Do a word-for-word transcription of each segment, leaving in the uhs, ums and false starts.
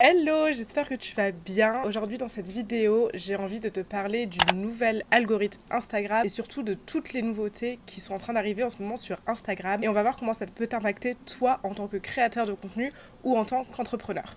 Hello, j'espère que tu vas bien. Aujourd'hui dans cette vidéo, j'ai envie de te parler du nouvel algorithme Instagram et surtout de toutes les nouveautés qui sont en train d'arriver en ce moment sur Instagram. Et on va voir comment ça peut t'impacter toi en tant que créateur de contenu ou en tant qu'entrepreneur.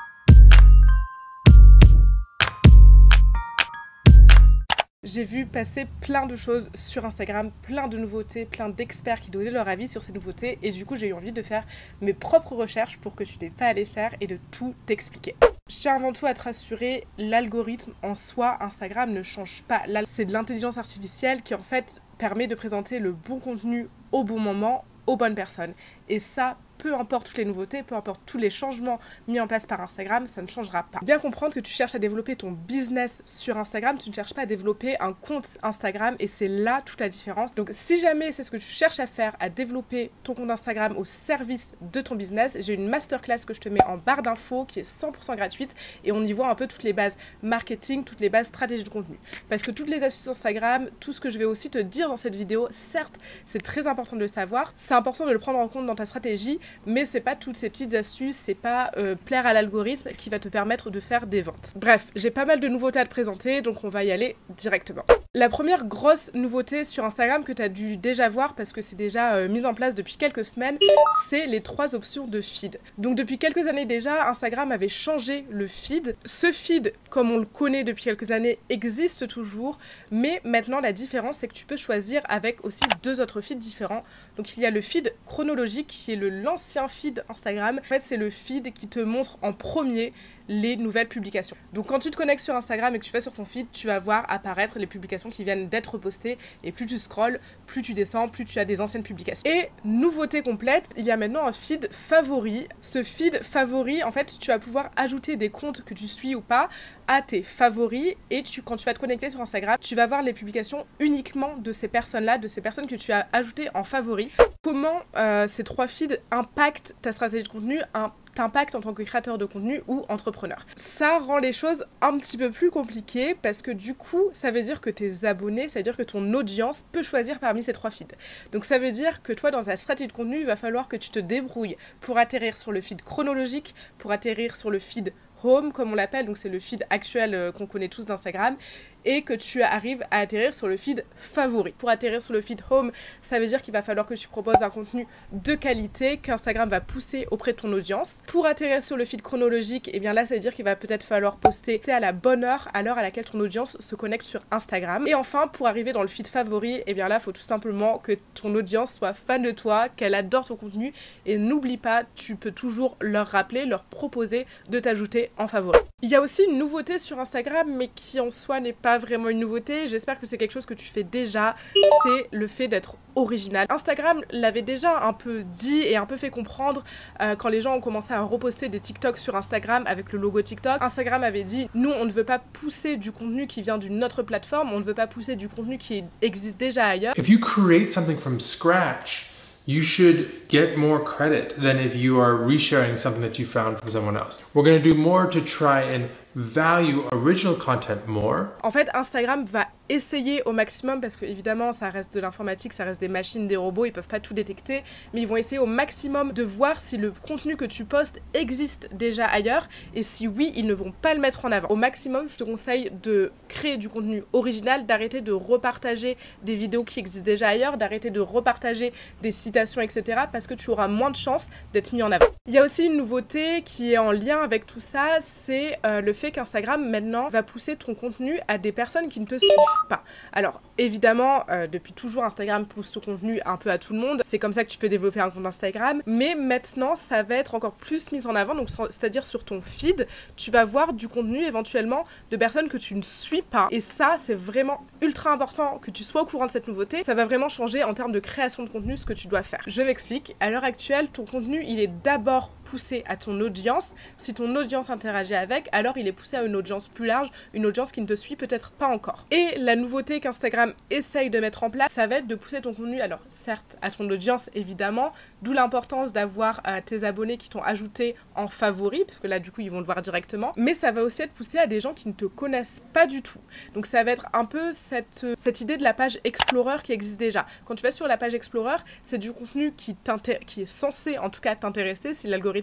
J'ai vu passer plein de choses sur Instagram, plein de nouveautés, plein d'experts qui donnaient leur avis sur ces nouveautés et du coup j'ai eu envie de faire mes propres recherches pour que tu n'aies pas à les faire et de tout t'expliquer. Je tiens avant tout à te rassurer, l'algorithme en soi, Instagram ne change pas. Là, c'est de l'intelligence artificielle qui en fait permet de présenter le bon contenu au bon moment, aux bonnes personnes. Et ça, peu importe toutes les nouveautés, peu importe tous les changements mis en place par Instagram, ça ne changera pas. Bien comprendre que tu cherches à développer ton business sur Instagram, tu ne cherches pas à développer un compte Instagram et c'est là toute la différence. Donc si jamais c'est ce que tu cherches à faire, à développer ton compte Instagram au service de ton business, j'ai une masterclass que je te mets en barre d'infos qui est cent pour cent gratuite et on y voit un peu toutes les bases marketing, toutes les bases stratégie de contenu. Parce que toutes les astuces Instagram, tout ce que je vais aussi te dire dans cette vidéo, certes, c'est très important de le savoir, c'est important de le prendre en compte dans ta stratégie, mais c'est pas toutes ces petites astuces, c'est pas euh, plaire à l'algorithme qui va te permettre de faire des ventes. Bref, j'ai pas mal de nouveautés à te présenter, donc on va y aller directement. La première grosse nouveauté sur Instagram que tu as dû déjà voir, parce que c'est déjà euh, mis en place depuis quelques semaines, c'est les trois options de feed. Donc depuis quelques années déjà, Instagram avait changé le feed. Ce feed, comme on le connaît depuis quelques années, existe toujours, mais maintenant la différence c'est que tu peux choisir avec aussi deux autres feeds différents. Donc il y a le feed chronologique qui est le l'ancien feed Instagram. En fait, c'est le feed qui te montre en premier les nouvelles publications. Donc quand tu te connectes sur Instagram et que tu vas sur ton feed, tu vas voir apparaître les publications qui viennent d'être postées et plus tu scrolles, plus tu descends, plus tu as des anciennes publications. Et nouveauté complète, il y a maintenant un feed favori. Ce feed favori, en fait, tu vas pouvoir ajouter des comptes que tu suis ou pas à tes favoris et tu, quand tu vas te connecter sur Instagram, tu vas voir les publications uniquement de ces personnes-là, de ces personnes que tu as ajoutées en favoris. Comment euh, ces trois feeds impactent ta stratégie de contenu, un t'impacte en tant que créateur de contenu ou entrepreneur. Ça rend les choses un petit peu plus compliquées parce que du coup, ça veut dire que tes abonnés, ça veut dire que ton audience peut choisir parmi ces trois feeds. Donc ça veut dire que toi, dans ta stratégie de contenu, il va falloir que tu te débrouilles pour atterrir sur le feed chronologique, pour atterrir sur le feed home, comme on l'appelle, donc c'est le feed actuel euh, qu'on connaît tous d'Instagram, et que tu arrives à atterrir sur le feed favori. Pour atterrir sur le feed home, ça veut dire qu'il va falloir que tu proposes un contenu de qualité qu'Instagram va pousser auprès de ton audience. Pour atterrir sur le feed chronologique, et bien là, ça veut dire qu'il va peut-être falloir poster à la bonne heure, à l'heure à laquelle ton audience se connecte sur Instagram. Et enfin, pour arriver dans le feed favori, et bien là, il faut tout simplement que ton audience soit fan de toi, qu'elle adore ton contenu, et n'oublie pas, tu peux toujours leur rappeler, leur proposer de t'ajouter en favori. Il y a aussi une nouveauté sur Instagram, mais qui en soi n'est pas vraiment une nouveauté, j'espère que c'est quelque chose que tu fais déjà, c'est le fait d'être original. Instagram l'avait déjà un peu dit et un peu fait comprendre euh, quand les gens ont commencé à reposter des TikTok sur Instagram avec le logo TikTok. Instagram avait dit, nous on ne veut pas pousser du contenu qui vient d'une autre plateforme, on ne veut pas pousser du contenu qui existe déjà ailleurs. If you create something from scratch, you should get more credit than if you are resharing something that you found from someone else. We're going to do more to try and value original content more. En fait, Instagram va essayer au maximum, parce que évidemment ça reste de l'informatique, ça reste des machines, des robots, ils peuvent pas tout détecter, mais ils vont essayer au maximum de voir si le contenu que tu postes existe déjà ailleurs, et si oui, ils ne vont pas le mettre en avant. Au maximum, je te conseille de créer du contenu original, d'arrêter de repartager des vidéos qui existent déjà ailleurs, d'arrêter de repartager des citations, et cetera, parce que tu auras moins de chances d'être mis en avant. Il y a aussi une nouveauté qui est en lien avec tout ça, c'est euh, le fait qu'Instagram maintenant va pousser ton contenu à des personnes qui ne te suivent pas. Alors évidemment, euh, depuis toujours Instagram pousse son contenu un peu à tout le monde, c'est comme ça que tu peux développer un compte Instagram, mais maintenant ça va être encore plus mis en avant, donc c'est-à-dire sur ton feed, tu vas voir du contenu éventuellement de personnes que tu ne suis pas, et ça c'est vraiment ultra important que tu sois au courant de cette nouveauté, ça va vraiment changer en termes de création de contenu ce que tu dois faire. Je m'explique, à l'heure actuelle, ton contenu il est d'abord poussé à ton audience. Si ton audience interagit avec, alors il est poussé à une audience plus large, une audience qui ne te suit peut-être pas encore. Et la nouveauté qu'Instagram essaye de mettre en place, ça va être de pousser ton contenu, alors certes à ton audience évidemment, d'où l'importance d'avoir euh, tes abonnés qui t'ont ajouté en favori, parce que là du coup ils vont le voir directement, mais ça va aussi être poussé à des gens qui ne te connaissent pas du tout. Donc ça va être un peu cette, euh, cette idée de la page Explorer qui existe déjà. Quand tu vas sur la page Explorer, c'est du contenu qui, qui est censé en tout cas t'intéresser si l'algorithme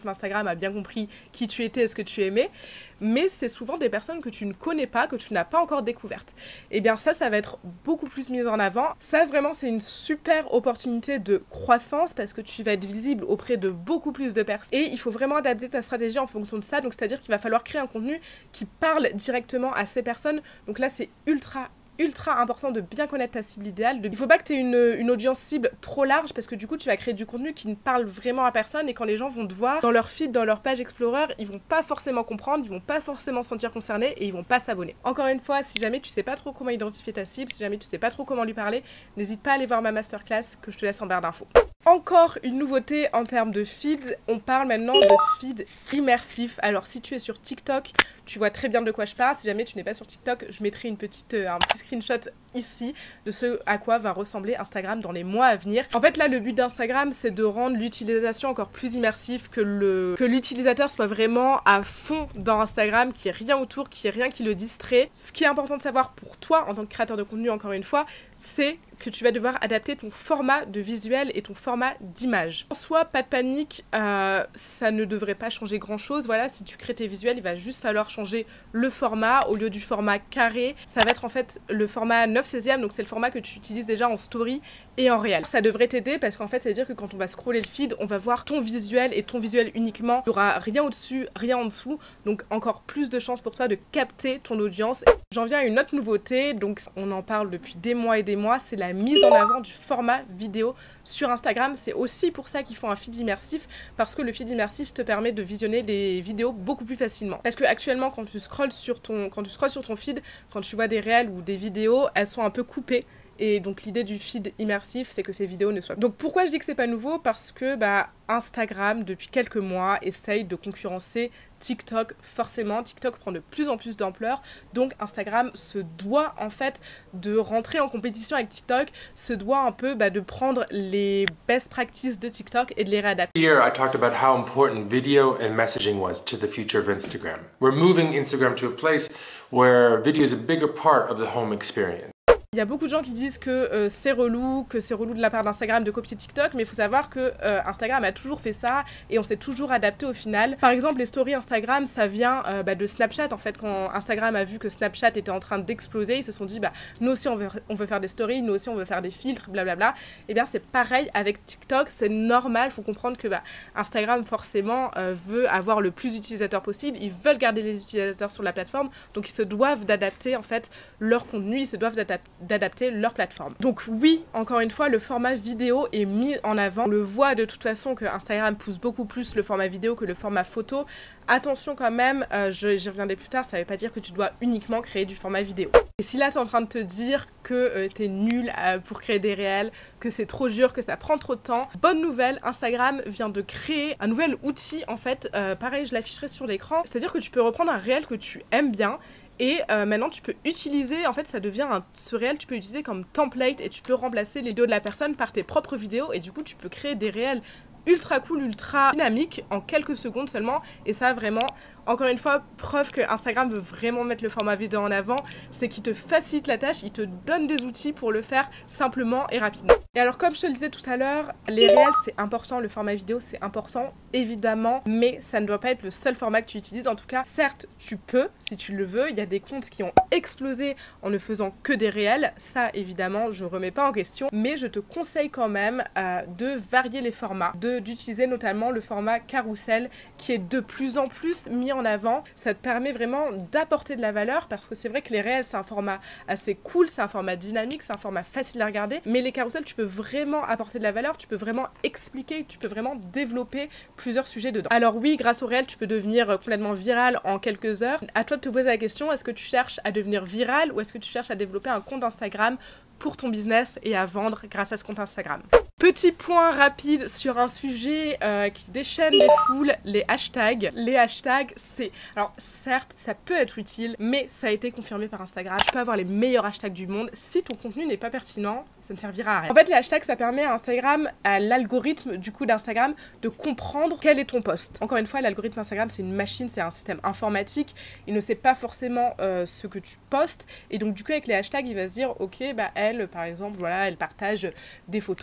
l'algorithme Instagram a bien compris qui tu étais et ce que tu aimais, mais c'est souvent des personnes que tu ne connais pas, que tu n'as pas encore découvertes. Et bien ça, ça va être beaucoup plus mis en avant. Ça, vraiment, c'est une super opportunité de croissance parce que tu vas être visible auprès de beaucoup plus de personnes. Et il faut vraiment adapter ta stratégie en fonction de ça. Donc, c'est-à-dire qu'il va falloir créer un contenu qui parle directement à ces personnes. Donc là, c'est ultra ultra important de bien connaître ta cible idéale. Il ne faut pas que tu aies une, une audience cible trop large parce que du coup tu vas créer du contenu qui ne parle vraiment à personne et quand les gens vont te voir dans leur feed, dans leur page Explorer, ils vont pas forcément comprendre, ils vont pas forcément se sentir concernés et ils vont pas s'abonner. Encore une fois, si jamais tu sais pas trop comment identifier ta cible, si jamais tu sais pas trop comment lui parler, n'hésite pas à aller voir ma masterclass que je te laisse en barre d'infos. Encore une nouveauté en termes de feed, on parle maintenant de feed immersif. Alors si tu es sur TikTok, tu vois très bien de quoi je parle. Si jamais tu n'es pas sur TikTok, je mettrai une petite, euh, un petit screenshot ici de ce à quoi va ressembler Instagram dans les mois à venir. En fait là, le but d'Instagram, c'est de rendre l'utilisation encore plus immersive, que le que l'utilisateur soit vraiment à fond dans Instagram, qu'il n'y ait rien autour, qu'il n'y ait rien qui le distrait. Ce qui est important de savoir pour toi en tant que créateur de contenu, encore une fois, c'est que tu vas devoir adapter ton format de visuel et ton format d'image. En soi, pas de panique, euh, ça ne devrait pas changer grand chose. Voilà, si tu crées tes visuels, il va juste falloir changer le format. Au lieu du format carré, ça va être en fait le format neuf seizième, donc c'est le format que tu utilises déjà en story et en réel. Ça devrait t'aider parce qu'en fait, ça veut dire que quand on va scroller le feed, on va voir ton visuel et ton visuel uniquement. Il n'y aura rien au-dessus, rien en dessous, donc encore plus de chances pour toi de capter ton audience. J'en viens à une autre nouveauté, donc on en parle depuis des mois et des mois, c'est la mise en avant du format vidéo sur Instagram. C'est aussi pour ça qu'ils font un feed immersif, parce que le feed immersif te permet de visionner des vidéos beaucoup plus facilement. Parce que actuellement, quand tu scrolles sur ton, quand tu scrolles sur ton feed, quand tu vois des réels ou des vidéos, elles sont un peu coupées. Et donc l'idée du feed immersif, c'est que ces vidéos ne soient... Donc pourquoi je dis que c'est pas nouveau? Parce que bah, Instagram, depuis quelques mois, essaye de concurrencer TikTok. Forcément, TikTok prend de plus en plus d'ampleur. Donc Instagram se doit en fait de rentrer en compétition avec TikTok, se doit un peu bah, de prendre les best practices de TikTok et de les réadapter. Here I talked about how important video and messaging was to the future of Instagram. We're moving Instagram to a place where video is a bigger part of the home experience. Il y a beaucoup de gens qui disent que euh, c'est relou, que c'est relou de la part d'Instagram de copier TikTok, mais il faut savoir que euh, Instagram a toujours fait ça et on s'est toujours adapté au final. Par exemple, les stories Instagram, ça vient euh, bah, de Snapchat. En fait, quand Instagram a vu que Snapchat était en train d'exploser, ils se sont dit, bah, nous aussi on veut, on veut faire des stories, nous aussi on veut faire des filtres, blablabla. Et bien c'est pareil avec TikTok, c'est normal, il faut comprendre que bah, Instagram forcément euh, veut avoir le plus d'utilisateurs possible, ils veulent garder les utilisateurs sur la plateforme, donc ils se doivent d'adapter en fait leur contenu, ils se doivent d'adapter d'adapter leur plateforme. Donc oui, encore une fois, le format vidéo est mis en avant. On le voit de toute façon que Instagram pousse beaucoup plus le format vidéo que le format photo. Attention quand même, euh, j'y reviendrai plus tard, ça ne veut pas dire que tu dois uniquement créer du format vidéo. Et si là tu es en train de te dire que euh, tu es nul euh, pour créer des réels, que c'est trop dur, que ça prend trop de temps, bonne nouvelle, Instagram vient de créer un nouvel outil en fait, euh, pareil je l'afficherai sur l'écran, c'est-à-dire que tu peux reprendre un réel que tu aimes bien. Et euh, maintenant, tu peux utiliser, en fait, ça devient un, ce réel, tu peux utiliser comme template et tu peux remplacer les vidéos de la personne par tes propres vidéos et du coup, tu peux créer des réels ultra cool, ultra dynamiques en quelques secondes seulement. Et ça, vraiment, encore une fois, preuve que Instagram veut vraiment mettre le format vidéo en avant, c'est qu'il te facilite la tâche, il te donne des outils pour le faire simplement et rapidement. Et alors, comme je te le disais tout à l'heure, les réels, c'est important, le format vidéo, c'est important, évidemment, mais ça ne doit pas être le seul format que tu utilises. En tout cas, certes, tu peux, si tu le veux. Il y a des comptes qui ont explosé en ne faisant que des réels. Ça, évidemment, je ne remets pas en question, mais je te conseille quand même euh, de varier les formats, de d'utiliser notamment le format carrousel, qui est de plus en plus mis en avant. Ça te permet vraiment d'apporter de la valeur, parce que c'est vrai que les réels, c'est un format assez cool, c'est un format dynamique, c'est un format facile à regarder, mais les carousels, tu peux vraiment apporter de la valeur, tu peux vraiment expliquer, tu peux vraiment développer plusieurs sujets dedans. Alors oui, grâce au réel, tu peux devenir complètement viral en quelques heures. À toi de te poser la question, est-ce que tu cherches à devenir viral ou est-ce que tu cherches à développer un compte Instagram pour ton business et à vendre grâce à ce compte Instagram? Petit point rapide sur un sujet euh, qui déchaîne les foules, les hashtags. Les hashtags, c'est... Alors certes, ça peut être utile, mais ça a été confirmé par Instagram. Tu peux avoir les meilleurs hashtags du monde. Si ton contenu n'est pas pertinent, ça ne servira à rien. En fait, les hashtags, ça permet à Instagram, à l'algorithme du coup d'Instagram, de comprendre quel est ton post. Encore une fois, l'algorithme Instagram, c'est une machine, c'est un système informatique. Il ne sait pas forcément euh, ce que tu postes. Et donc du coup, avec les hashtags, il va se dire, ok, bah elle, par exemple, voilà, elle partage des photos de vêtements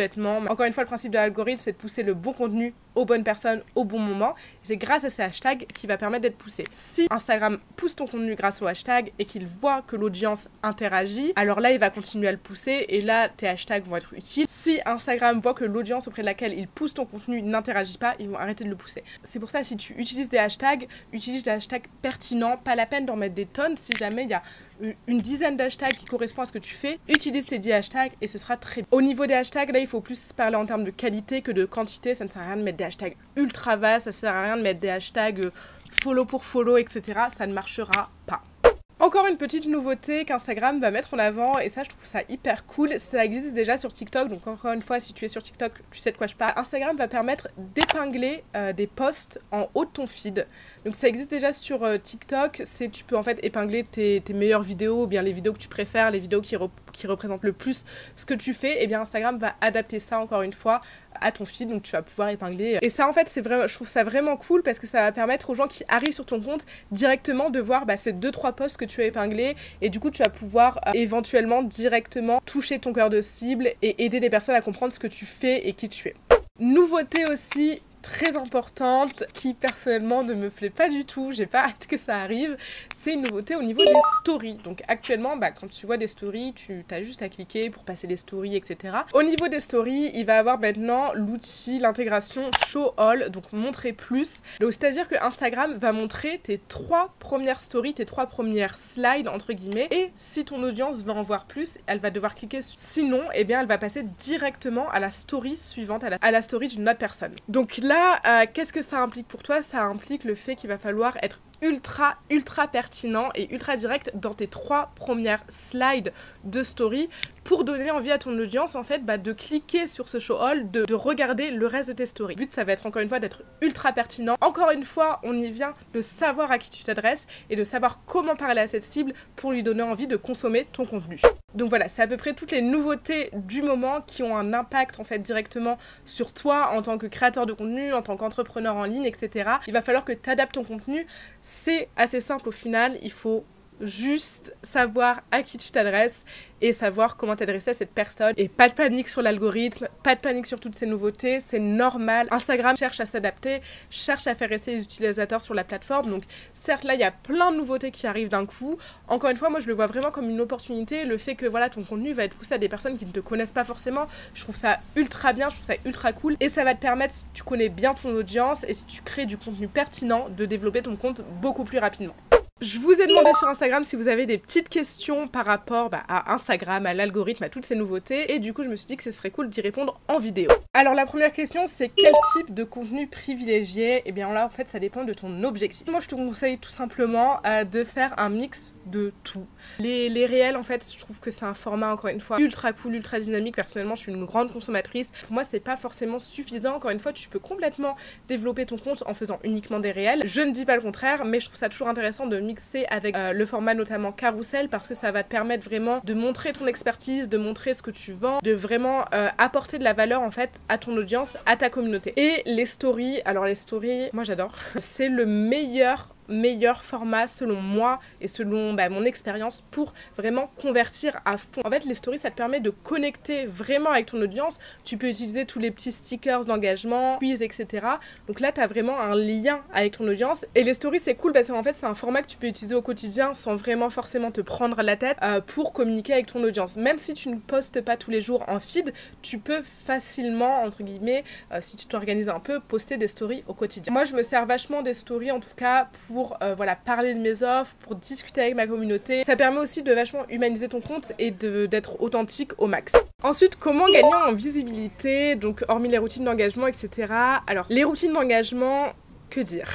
bêtement. Encore une fois, le principe de l'algorithme, c'est de pousser le bon contenu aux bonnes personnes au bon moment. C'est grâce à ces hashtags qui va permettre d'être poussé. Si Instagram pousse ton contenu grâce aux hashtags et qu'il voit que l'audience interagit, alors là, il va continuer à le pousser et là, tes hashtags vont être utiles. Si Instagram voit que l'audience auprès de laquelle il pousse ton contenu n'interagit pas, ils vont arrêter de le pousser. C'est pour ça, si tu utilises des hashtags, utilise des hashtags pertinents. Pas la peine d'en mettre des tonnes. Si jamais il y a une dizaine d'hashtags qui correspondent à ce que tu fais, utilise ces dix hashtags et ce sera très bien. Au niveau des hashtags, là, il faut plus parler en termes de qualité que de quantité. Ça ne sert à rien de mettre des hashtags ultra vastes, ça ne sert à rien de mettre des hashtags follow pour follow, et cetera. Ça ne marchera pas. Encore une petite nouveauté qu'Instagram va mettre en avant, et ça je trouve ça hyper cool, ça existe déjà sur TikTok, donc encore une fois si tu es sur TikTok tu sais de quoi je parle. Instagram va permettre d'épingler euh, des posts en haut de ton feed. Donc ça existe déjà sur euh, TikTok, c'est tu peux en fait épingler tes, tes meilleures vidéos, ou bien les vidéos que tu préfères, les vidéos qui, re qui représentent le plus ce que tu fais, et bien Instagram va adapter ça encore une fois à ton feed, donc tu vas pouvoir épingler. Et ça en fait c'est vraiment, je trouve ça vraiment cool parce que ça va permettre aux gens qui arrivent sur ton compte directement de voir bah, ces deux trois posts que tu as épinglés, et du coup tu vas pouvoir euh, éventuellement directement toucher ton cœur de cible et aider des personnes à comprendre ce que tu fais et qui tu es. Nouveauté aussi très importante qui personnellement ne me plaît pas du tout, j'ai pas hâte que ça arrive, c'est une nouveauté au niveau des stories. Donc actuellement bah, quand tu vois des stories, tu as juste à cliquer pour passer les stories, et cetera. Au niveau des stories, il va avoir maintenant l'outil, l'intégration show all, donc montrer plus. Donc c'est à dire que Instagram va montrer tes trois premières stories, tes trois premières slides entre guillemets, et si ton audience veut en voir plus, elle va devoir cliquer, sinon eh bien elle va passer directement à la story suivante, à la, à la story d'une autre personne. Donc là Là, euh, qu'est-ce que ça implique pour toi? Ça implique le fait qu'il va falloir être ultra ultra pertinent et ultra direct dans tes trois premières slides de story pour donner envie à ton audience en fait bah, de cliquer sur ce show all, de, de regarder le reste de tes stories. Le but ça va être encore une fois d'être ultra pertinent. Encore une fois on y vient de savoir à qui tu t'adresses et de savoir comment parler à cette cible pour lui donner envie de consommer ton contenu. Donc voilà, c'est à peu près toutes les nouveautés du moment qui ont un impact en fait directement sur toi en tant que créateur de contenu, en tant qu'entrepreneur en ligne, et cetera. Il va falloir que tu adaptes ton contenu. C'est assez simple au final, il faut juste savoir à qui tu t'adresses et savoir comment t'adresser à cette personne. Et pas de panique sur l'algorithme, pas de panique sur toutes ces nouveautés, c'est normal. Instagram cherche à s'adapter, cherche à faire rester les utilisateurs sur la plateforme. Donc certes là il y a plein de nouveautés qui arrivent d'un coup. Encore une fois moi je le vois vraiment comme une opportunité, le fait que voilà ton contenu va être poussé à des personnes qui ne te connaissent pas forcément. Je trouve ça ultra bien, je trouve ça ultra cool et ça va te permettre, si tu connais bien ton audience et si tu crées du contenu pertinent, de développer ton compte beaucoup plus rapidement. Je vous ai demandé sur Instagram si vous avez des petites questions par rapport bah, à Instagram, à l'algorithme, à toutes ces nouveautés, et du coup je me suis dit que ce serait cool d'y répondre en vidéo. Alors la première question c'est quel type de contenu privilégié? Et bien là en fait ça dépend de ton objectif. Moi je te conseille tout simplement euh, de faire un mix de tout. Les, les réels en fait je trouve que c'est un format encore une fois ultra cool, ultra dynamique. Personnellement je suis une grande consommatrice. Pour moi c'est pas forcément suffisant. Encore une fois tu peux complètement développer ton compte en faisant uniquement des réels. Je ne dis pas le contraire mais je trouve ça toujours intéressant de mixer avec euh, le format notamment carrousel parce que ça va te permettre vraiment de montrer ton expertise, de montrer ce que tu vends, de vraiment euh, apporter de la valeur en fait à ton audience, à ta communauté. Et les stories, alors les stories, moi j'adore, c'est le meilleur meilleur format selon moi et selon bah, mon expérience pour vraiment convertir à fond. En fait les stories ça te permet de connecter vraiment avec ton audience. Tu peux utiliser tous les petits stickers d'engagement, quiz, et cetera. Donc là tu as vraiment un lien avec ton audience et les stories c'est cool parce qu'en fait c'est un format que tu peux utiliser au quotidien sans vraiment forcément te prendre la tête euh, pour communiquer avec ton audience. Même si tu ne postes pas tous les jours en feed, tu peux facilement entre guillemets euh, si tu t'organises un peu poster des stories au quotidien. Moi je me sers vachement des stories en tout cas pour pour euh, voilà, parler de mes offres, pour discuter avec ma communauté. Ça permet aussi de vachement humaniser ton compte et d'être authentique au max. Ensuite, comment gagner en visibilité, donc hormis les routines d'engagement, et cetera. Alors, les routines d'engagement, que dire?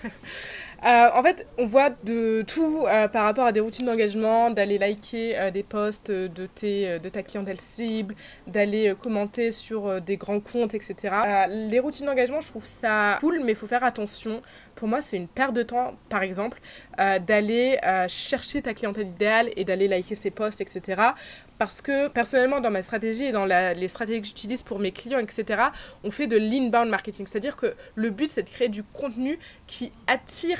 Euh, en fait, on voit de tout euh, par rapport à des routines d'engagement, d'aller liker euh, des posts de, tes, euh, de ta clientèle cible, d'aller euh, commenter sur euh, des grands comptes, et cetera. Euh, les routines d'engagement, je trouve ça cool, mais il faut faire attention. Pour moi, c'est une perte de temps, par exemple, euh, d'aller euh, chercher ta clientèle idéale et d'aller liker ses posts, et cetera. Parce que personnellement, dans ma stratégie et dans la, les stratégies que j'utilise pour mes clients, et cetera, on fait de l'inbound marketing. C'est-à-dire que le but, c'est de créer du contenu qui attire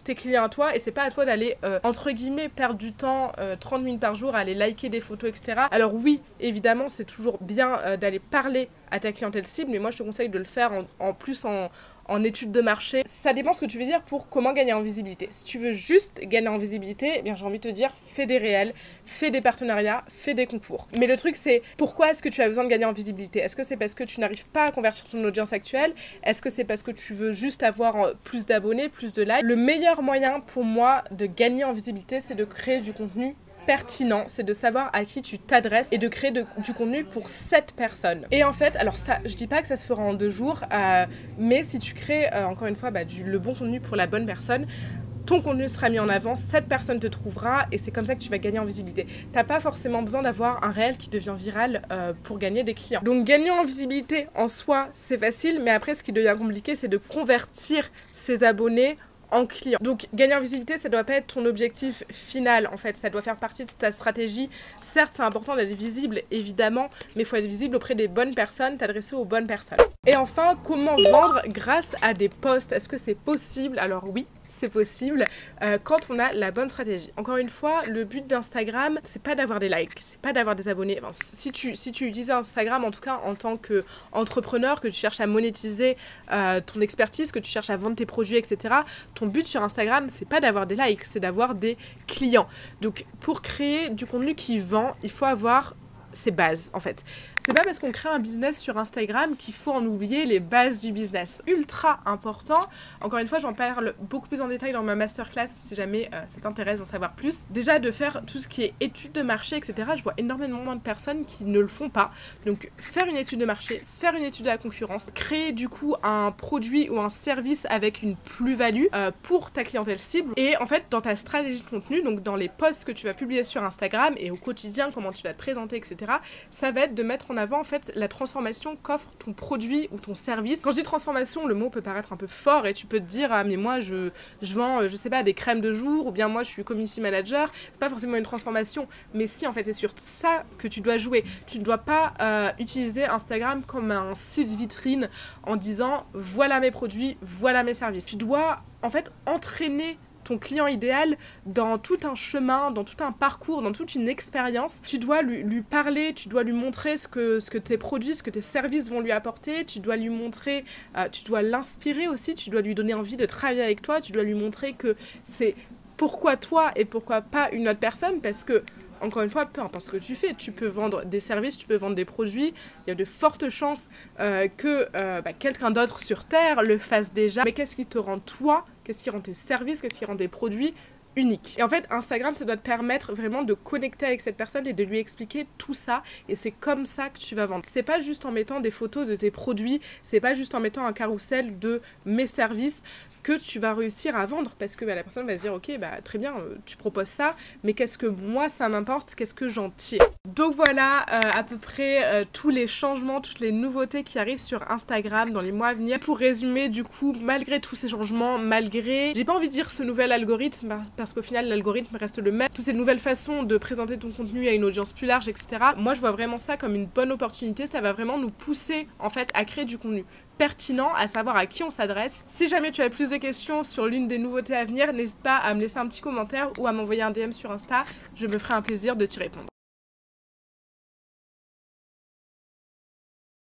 tes clients à toi et c'est pas à toi d'aller euh, entre guillemets perdre du temps euh, trente minutes par jour à aller liker des photos, et cetera. Alors oui, évidemment, c'est toujours bien euh, d'aller parler à ta clientèle cible, mais moi je te conseille de le faire en, en plus en en études de marché. Ça dépend ce que tu veux dire pour comment gagner en visibilité. Si tu veux juste gagner en visibilité, eh bien j'ai envie de te dire, fais des réels, fais des partenariats, fais des concours. Mais le truc c'est, pourquoi est-ce que tu as besoin de gagner en visibilité? Est-ce que c'est parce que tu n'arrives pas à convertir ton audience actuelle? Est-ce que c'est parce que tu veux juste avoir plus d'abonnés, plus de likes? Le meilleur moyen pour moi de gagner en visibilité, c'est de créer du contenu pertinent, c'est de savoir à qui tu t'adresses et de créer de, du contenu pour cette personne. Et en fait, alors ça, je dis pas que ça se fera en deux jours, euh, mais si tu crées, euh, encore une fois, bah, du, le bon contenu pour la bonne personne, ton contenu sera mis en avant, cette personne te trouvera et c'est comme ça que tu vas gagner en visibilité. T'as pas forcément besoin d'avoir un réel qui devient viral euh, pour gagner des clients. Donc gagner en visibilité en soi, c'est facile, mais après ce qui devient compliqué, c'est de convertir ses abonnés en client. Donc gagner en visibilité, ça doit pas être ton objectif final en fait, ça doit faire partie de ta stratégie. Certes, c'est important d'être visible évidemment, mais il faut être visible auprès des bonnes personnes, t'adresser aux bonnes personnes. Et enfin, comment vendre grâce à des posts? Est-ce que c'est possible? Alors oui, c'est possible euh, quand on a la bonne stratégie. Encore une fois, le but d'Instagram, c'est pas d'avoir des likes, c'est pas d'avoir des abonnés. Enfin, si tu, si tu utilises Instagram, en tout cas en tant qu'entrepreneur, que tu cherches à monétiser euh, ton expertise, que tu cherches à vendre tes produits, et cetera, ton but sur Instagram, c'est pas d'avoir des likes, c'est d'avoir des clients. Donc pour créer du contenu qui vend, il faut avoir ses bases en fait. C'est pas parce qu'on crée un business sur Instagram qu'il faut en oublier les bases du business. Ultra important. Encore une fois, j'en parle beaucoup plus en détail dans ma masterclass si jamais euh, ça t'intéresse d'en savoir plus. Déjà de faire tout ce qui est études de marché, et cetera. Je vois énormément de personnes qui ne le font pas. Donc faire une étude de marché, faire une étude de la concurrence, créer du coup un produit ou un service avec une plus-value euh, pour ta clientèle cible. Et en fait, dans ta stratégie de contenu, donc dans les posts que tu vas publier sur Instagram et au quotidien, comment tu vas te présenter, et cetera, ça va être de mettre en avant en fait la transformation qu'offre ton produit ou ton service. Quand je dis transformation, le mot peut paraître un peu fort et tu peux te dire ah mais moi je, je vends je sais pas des crèmes de jour ou bien moi je suis community manager, c'est pas forcément une transformation, mais si en fait c'est sur ça que tu dois jouer. Tu ne dois pas euh, utiliser Instagram comme un site vitrine en disant voilà mes produits, voilà mes services. Tu dois en fait entraîner ton client idéal dans tout un chemin, dans tout un parcours, dans toute une expérience. Tu dois lui, lui parler, tu dois lui montrer ce que, ce que tes produits, ce que tes services vont lui apporter, tu dois lui montrer, euh, tu dois l'inspirer aussi, tu dois lui donner envie de travailler avec toi, tu dois lui montrer que c'est pourquoi toi et pourquoi pas une autre personne, parce que encore une fois, peu importe ce que tu fais, tu peux vendre des services, tu peux vendre des produits, il y a de fortes chances euh, que euh, bah, quelqu'un d'autre sur Terre le fasse déjà. Mais qu'est-ce qui te rend toi? Qu'est-ce qui rend tes services? Qu'est-ce qui rend tes produits uniques? Et en fait, Instagram, ça doit te permettre vraiment de connecter avec cette personne et de lui expliquer tout ça. Et c'est comme ça que tu vas vendre. C'est pas juste en mettant des photos de tes produits, c'est pas juste en mettant un carrousel de mes services que tu vas réussir à vendre, parce que bah, la personne va se dire ok bah très bien euh, tu proposes ça, mais qu'est-ce que moi ça m'importe, qu'est-ce que j'en tire. Donc voilà euh, à peu près euh, tous les changements, toutes les nouveautés qui arrivent sur Instagram dans les mois à venir. Pour résumer, du coup, malgré tous ces changements, malgré, j'ai pas envie de dire ce nouvel algorithme parce qu'au final l'algorithme reste le même, toutes ces nouvelles façons de présenter ton contenu à une audience plus large, et cetera. Moi je vois vraiment ça comme une bonne opportunité, ça va vraiment nous pousser en fait à créer du contenu pertinent, à savoir à qui on s'adresse. Si jamais tu as plus de questions sur l'une des nouveautés à venir, n'hésite pas à me laisser un petit commentaire ou à m'envoyer un D M sur Insta, je me ferai un plaisir de t'y répondre.